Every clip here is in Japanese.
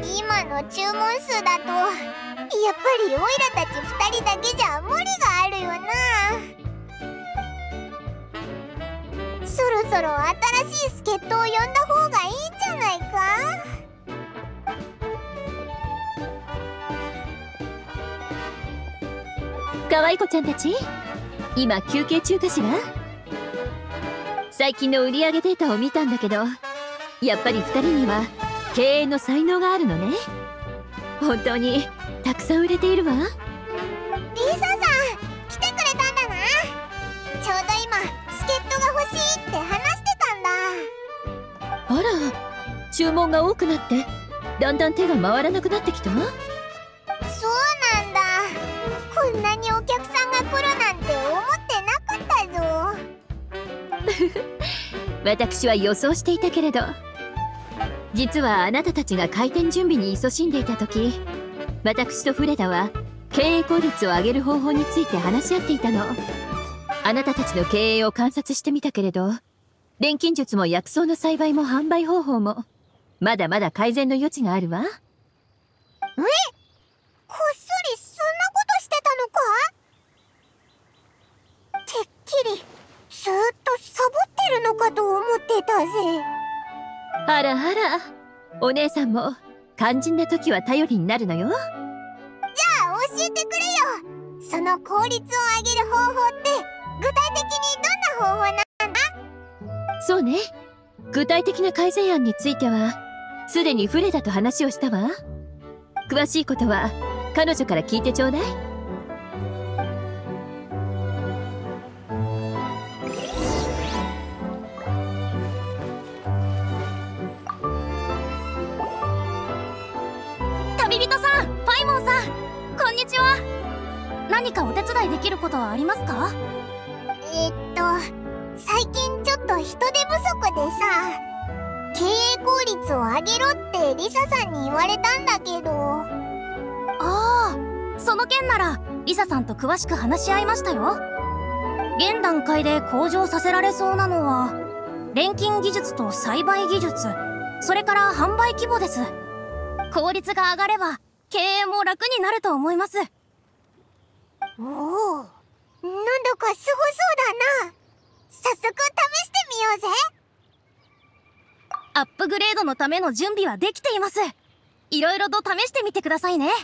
今の注文数だとやっぱりオイラたち2人だけじゃ無理があるよな。そろそろ新しい助っ人を呼んだ方がいいんじゃないか。 可愛い子ちゃんたち、今休憩中かしら。最近の売上データを見たんだけど、やっぱり2人には経営の才能があるのね。本当にたくさん売れているわ。 リサさん、来てくれたんだな。ちょうど今助っ人が欲しいって話してたんだ。 あら、注文が多くなってだんだん手が回らなくなってきた。 そうなんだ。こんなにお客さんが来るなんて思ってなかったぞ。 私は予想していたけれど、実はあなたたちが開店準備に勤しんでいた時、私とフレダは経営効率を上げる方法について話し合っていたの。あなたたちの経営を観察してみたけれど、錬金術も薬草の栽培も販売方法もまだまだ改善の余地があるわ。 こっそりそんなことしてたのか？てっきりずーっとサボってるのかと思ってたぜ。 あらあら、お姉さんも肝心な時は頼りになるのよ。 じゃあ教えてくれよ。その効率を上げる方法って具体的にどんな方法なんだ？ そうね、具体的な改善案についてはすでにフレダと話をしたわ。詳しいことは彼女から聞いてちょうだい。 旅人さん、パイモンさん、こんにちは。何かお手伝いできることはありますか？ 最近ちょっと人手不足でさ、経営効率を上げろってリサさんに言われたんだけど。 ああ、その件ならリサさんと詳しく話し合いましたよ。現段階で向上させられそうなのは錬金技術と栽培技術、それから販売規模です。効率が上がれば経営も楽になると思います。 おお、なんだかすごそうだな。早速試してみようぜ。 アップグレードのための準備はできています。いろいろと試してみてくださいね。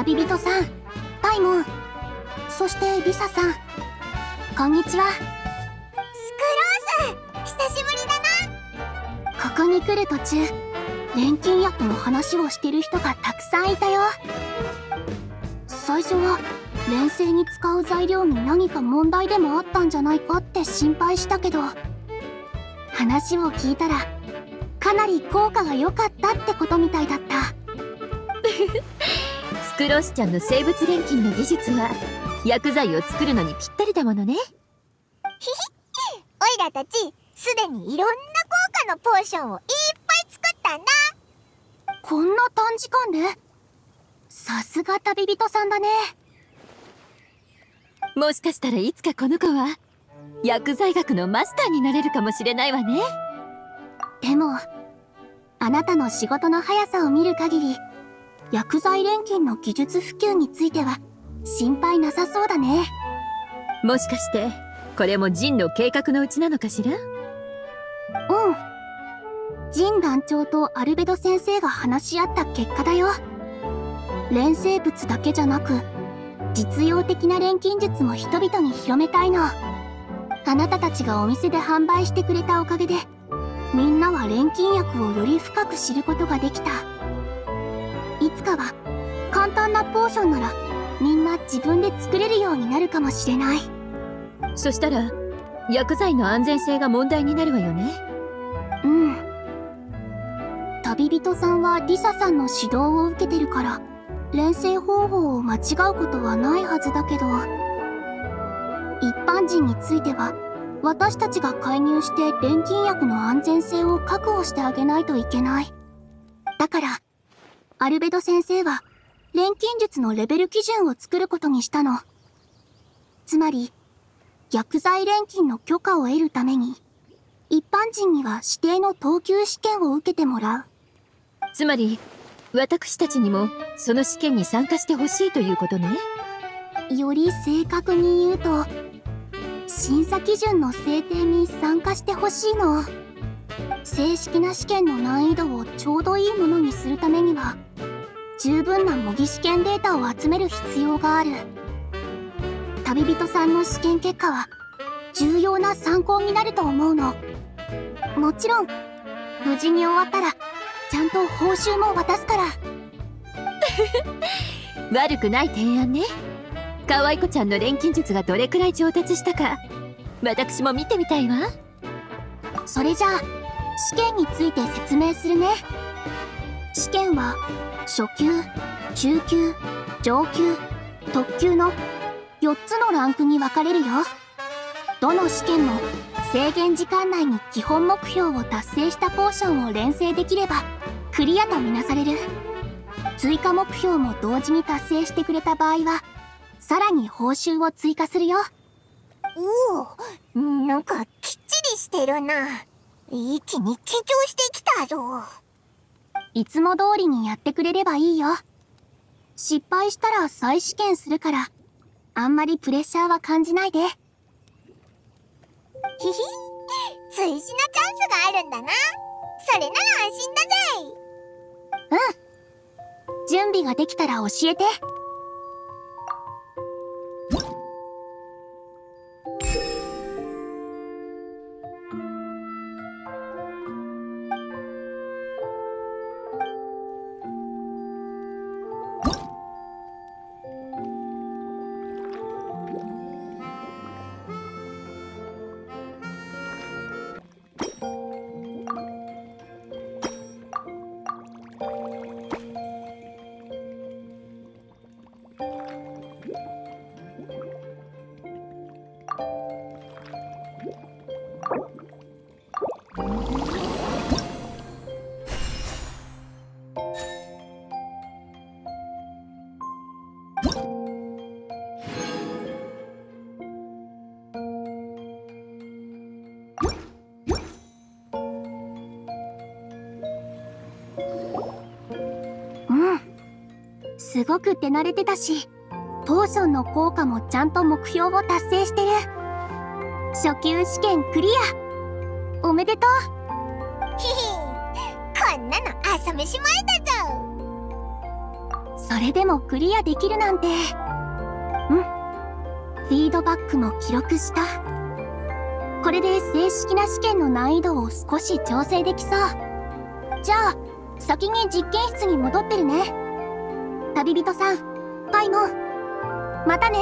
旅人さん、パイモン、そしてリサさん、こんにちは。 スクロース、久しぶりだな。 ここに来る途中、錬金薬の話をしてる人がたくさんいたよ。最初は錬成に使う材料に何か問題でもあったんじゃないかって心配したけど、話を聞いたらかなり効果が良かったってことみたいだった。 スクロースちゃんの生物錬金の技術は薬剤を作るのにぴったりだものね。 ひひ、オイラたちすでにいろんな効果のポーションをいっぱい作ったんだ。 こんな短時間で？さすが旅人さんだね。 もしかしたらいつかこの子は薬剤学のマスターになれるかもしれないわね。 でもあなたの仕事の速さを見る限り、薬剤錬金の技術普及については心配なさそうだね。 もしかしてこれもジンの計画のうちなのかしら？ ジン団長とアルベド先生が話し合った結果だよ。錬成物だけじゃなく実用的な錬金術も人々に広めたいの。あなたたちがお店で販売してくれたおかげで、みんなは錬金薬をより深く知ることができた。いつかは簡単なポーションならみんな自分で作れるようになるかもしれない。 そしたら薬剤の安全性が問題になるわよね。 旅人さんはリサさんの指導を受けてるから錬成方法を間違うことはないはずだけど、一般人については私たちが介入して錬金薬の安全性を確保してあげないといけない。だからアルベド先生は錬金術のレベル基準を作ることにしたの。つまり薬剤錬金の許可を得るために一般人には指定の等級試験を受けてもらう。 つまり私たちにもその試験に参加してほしいということね。 より正確に言うと、審査基準の制定に参加してほしいの。正式な試験の難易度をちょうどいいものにするためには十分な模擬試験データを集める必要がある。旅人さんの試験結果は重要な参考になると思うの。もちろん無事に終わったらちゃんと報酬も渡すから。 悪くない提案ね。可愛い子ちゃんの錬金術がどれくらい上達したか私も見てみたいわ。 それじゃあ試験について説明するね。試験は初級、中級、上級、特級の4つのランクに分かれるよ。どの試験も制限時間内に基本目標を達成したポーションを錬成できればクリアとみなされる。追加目標も同時に達成してくれた場合はさらに報酬を追加するよ。 おお、なんかきっちりしてるな。一気に緊張してきたぞ。 いつも通りにやってくれればいいよ。失敗したら再試験するからあんまりプレッシャーは感じないで。 ひひ、追試のチャンスがあるんだな。それなら安心だぜ。 準備ができたら教えて。すごく手慣れてたし、ポーションの効果もちゃんと目標を達成してる。初級試験クリア。おめでとう。 ひひ、こんなの朝飯前だぞ。 それでもクリアできるなんて。フィードバックも記録した。これで正式な試験の難易度を少し調整できそう。じゃあ先に実験室に戻ってるね。旅人さん、パイモン、またね。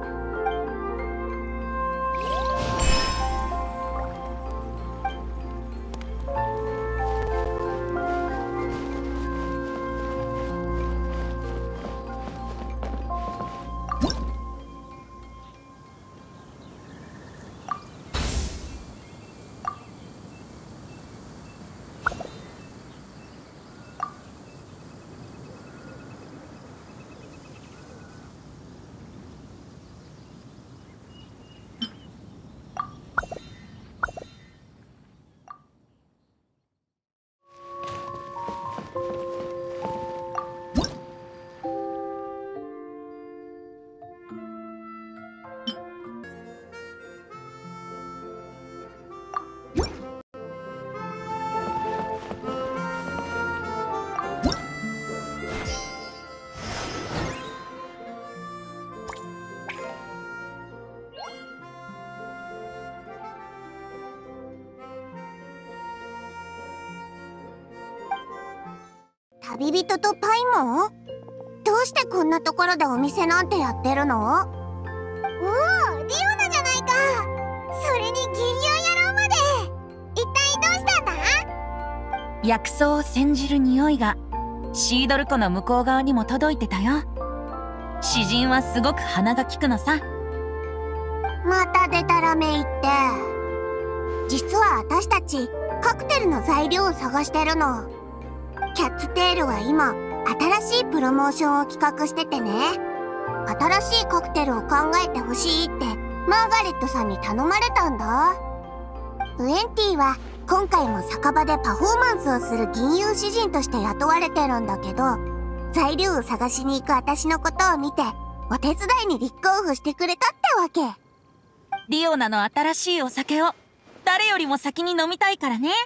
旅人とパイモン？どうしてこんなところでお店なんてやってるの？おお、リオナじゃないか。それに銀融野郎まで。一体どうしたんだ？ 薬草を煎じる匂いがシードル湖の向こう側にも届いてたよ。詩人はすごく鼻が利くのさ。 またデタラメ言って。実は私たちカクテルの材料を探してるの。キャッツテールは今新しいプロモーションを企画しててね。新しいカクテルを考えてほしいってマーガレットさんに頼まれたんだ。ウエンティは今回も酒場でパフォーマンスをする銀融詩人として雇われてるんだけど、材料を探しに行く私のことを見てお手伝いに立候補してくれたってわけ。 リオナの新しいお酒を誰よりも先に飲みたいからね。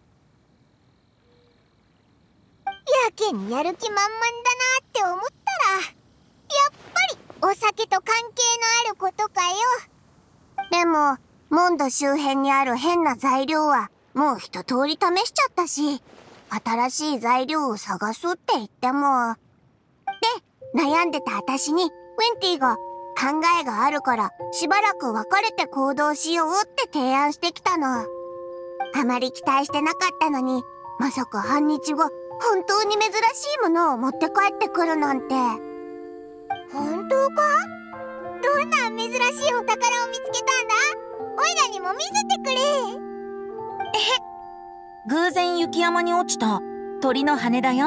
やけにやる気満々だなって思ったら、やっぱりお酒と関係のあることかよ。でもモンド周辺にある変な材料はもう一通り試しちゃったし、新しい材料を探すって言っても。で、悩んでた私にウェンティが考えがあるからしばらく別れて行動しようって提案してきたの。あまり期待してなかったのに、まさか半日後本当に珍しいものを持って帰ってくるなんて。本当か？どんな珍しいお宝を見つけたんだ？おいらにも見せてくれ。 偶然雪山に落ちた鳥の羽だよ。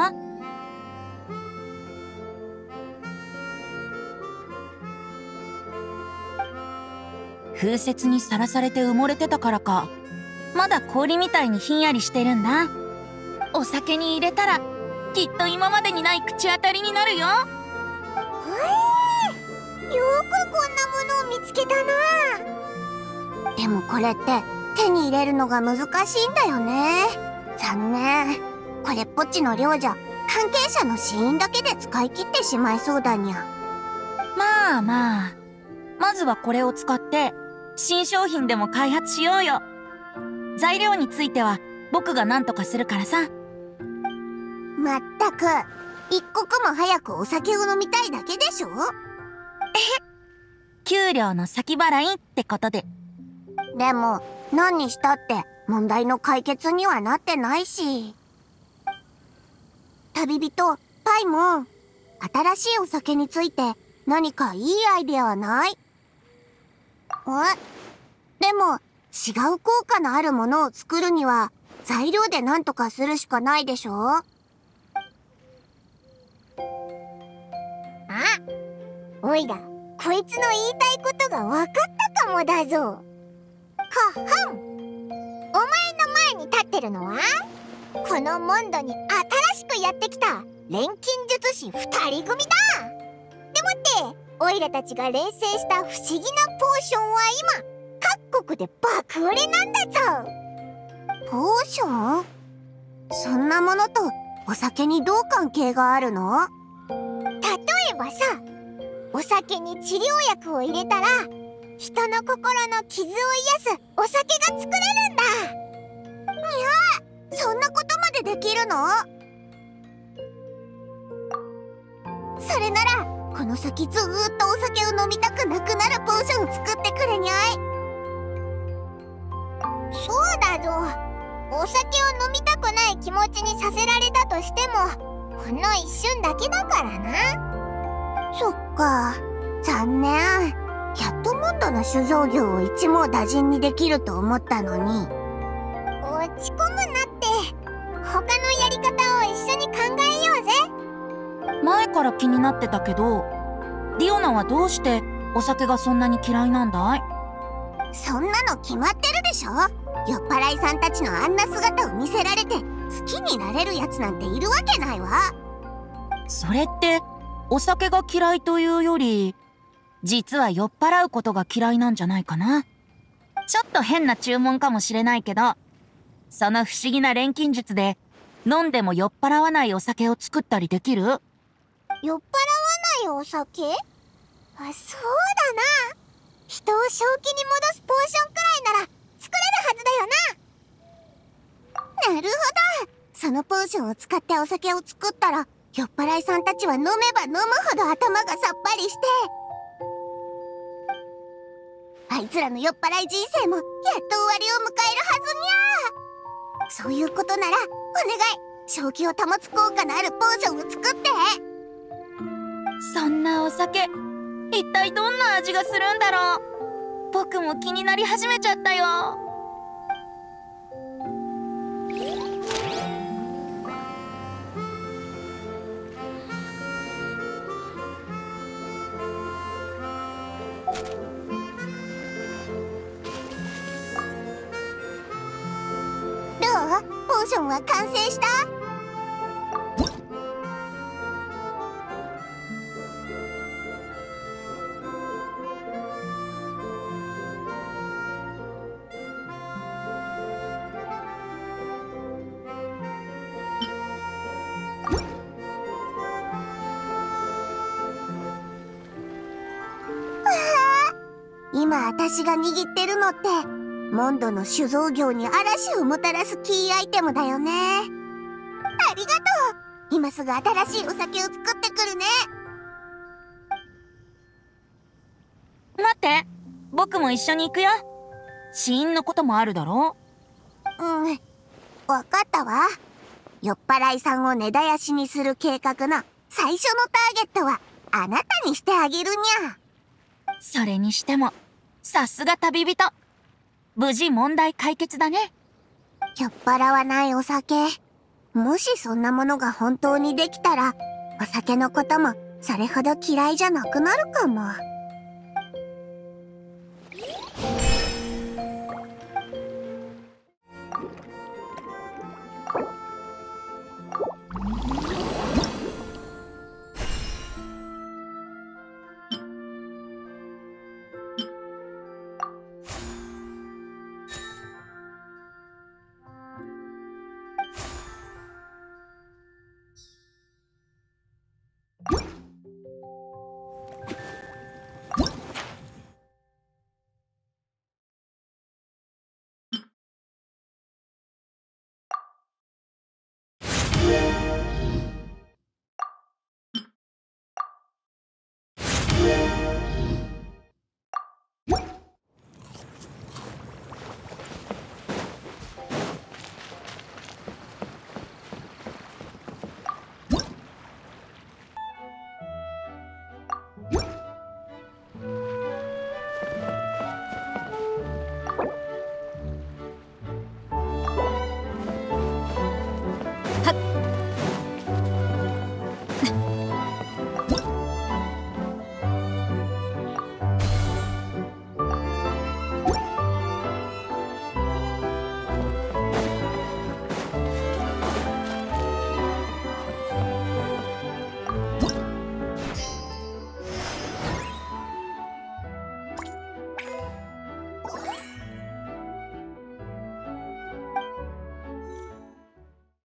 風雪にさらされて埋もれてたからか、まだ氷みたいにひんやりしてるんだ。お酒に入れたらきっと今までにない口当たりになるよ。 よくこんなものを見つけたな。でもこれって手に入れるのが難しいんだよね。残念。これっぽっちの量じゃ関係者の死因だけで使い切ってしまいそうだにゃ。 まあまあ、まずはこれを使って新商品でも開発しようよ。材料については僕が何とかするからさ。 まったく、一刻も早くお酒を飲みたいだけでしょ。 給料の先払いってことで。 でも何にしたって問題の解決にはなってないし。旅人パイモン、新しいお酒について何かいいアイデアはない？でも違う効果のあるものを作るには材料で何とかするしかないでしょ。おいら、こいつの言いたいことが分かったかもだぞ。ははん。お前の前に立ってるのは、このモンドに新しくやってきた錬金術師2人組だ。でもってオイラたちが錬成した不思議なポーションは今各国で爆売れなんだぞ。ポーション？そんなものとお酒にどう関係があるの？ えばさ、お酒に治療薬を入れたら人の心の傷を癒すお酒が作れるんだ。いや、そんなことまでできるの？それならこの先ずーっとお酒を飲みたくなくなるポーション作ってくれにゃい。そうだぞ。お酒を飲みたくない気持ちにさせられたとしてもほんの一瞬だけだからな。そっか、残念。やっとモンドの酒造業を一網打尽にできると思ったのに。落ち込むなって。他のやり方を一緒に考えようぜ。 前から気になってたけど、ディオナはどうしてお酒がそんなに嫌いなんだい？ そんなの決まってるでしょ。酔っ払いさんたちのあんな姿を見せられて好きになれるやつなんているわけないわ。 それってお酒が嫌いというより、実は酔っ払うことが嫌いなんじゃないかな。ちょっと変な注文かもしれないけど、その不思議な錬金術で飲んでも酔っ払わないお酒を作ったりできる？ 酔っ払わないお酒？あ、そうだな。人を正気に戻すポーションくらいなら作れるはずだよな。なるほど。そのポーションを使ってお酒を作ったら酔っ払いさんたちは飲めば飲むほど頭がさっぱりして、あいつらの酔っ払い人生もやっと終わりを迎えるはずにゃ。そういうことならお願い、正気を保つ効果のあるポーションを作って。 そんなお酒、一体どんな味がするんだろう。僕も気になり始めちゃったよ。 どう？ポーションは完成した？今私が握ってるのってモンドの酒造業に嵐をもたらすキーアイテムだよね。ありがとう。今すぐ新しいお酒を作ってくるね。 待って、僕も一緒に行くよ。死因のこともあるだろう？ うん、わかったわ。酔っ払いさんを根絶やしにする計画の最初のターゲットはあなたにしてあげるにゃ。 それにしてもさすが旅人。無事問題解決だね。 酔っ払わないお酒。もしそんなものが本当にできたら、お酒のこともそれほど嫌いじゃなくなるかも。